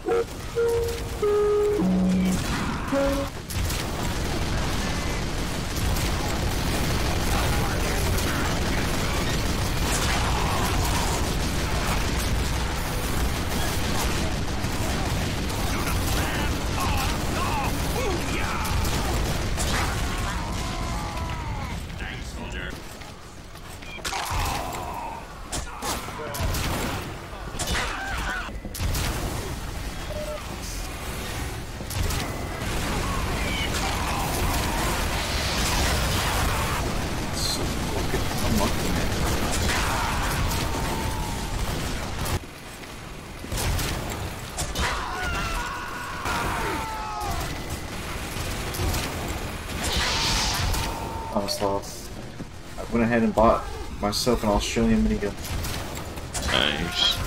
Almost lost. I went ahead and bought myself an Australian minigun. Nice.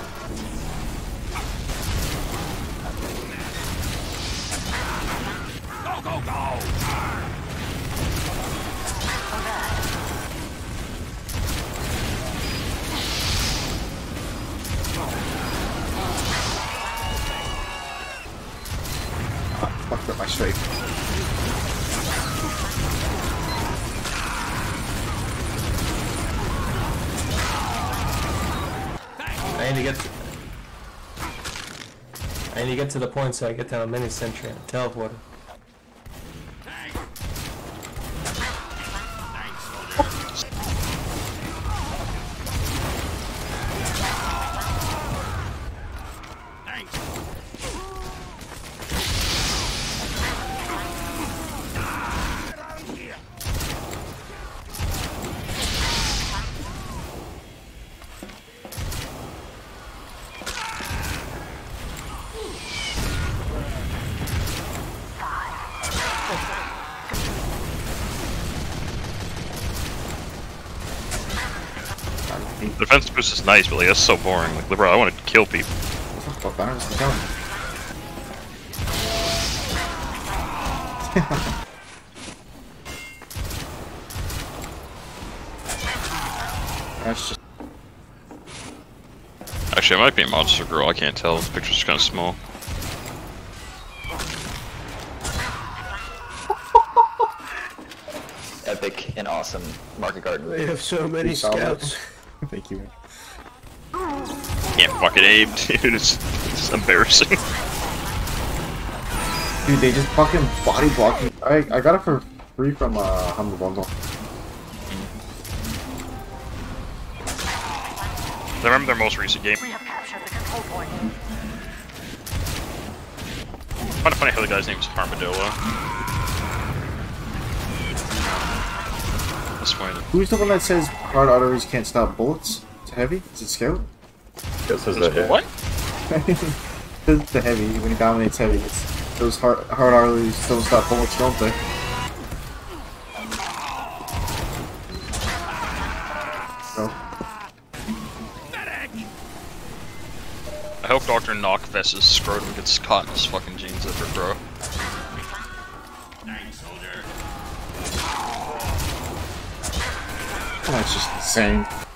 Go, go, go! Fucked up my strafe. I need to get to the point so I get to a mini sentry and teleport. The defense boost is nice, but like that's so boring. Like, bro, I want to kill people. Fuck, I just kill him. That's just. Actually, it might be a monster girl. I can't tell. The picture's kind of small. Epic and awesome market garden. We have so many scouts. Thank you. Can't fucking aim, dude. It's embarrassing. Dude, they just fucking body block me. I got it for free from Humble Bundle. I remember their most recent game. We have captured the control point. Kind of funny how the guy's name is Armadillo. That's funny. Who's the one that says hard arteries can't stop bullets? It's heavy? Is it Scout? This is the What? It's the heavy. When he dominates heavy, it's those hard arteries don't stop bullets, don't they? No. I hope Dr. Knockfest's scrotum gets caught in his fucking jeans zipper, bro. Oh, that's just insane.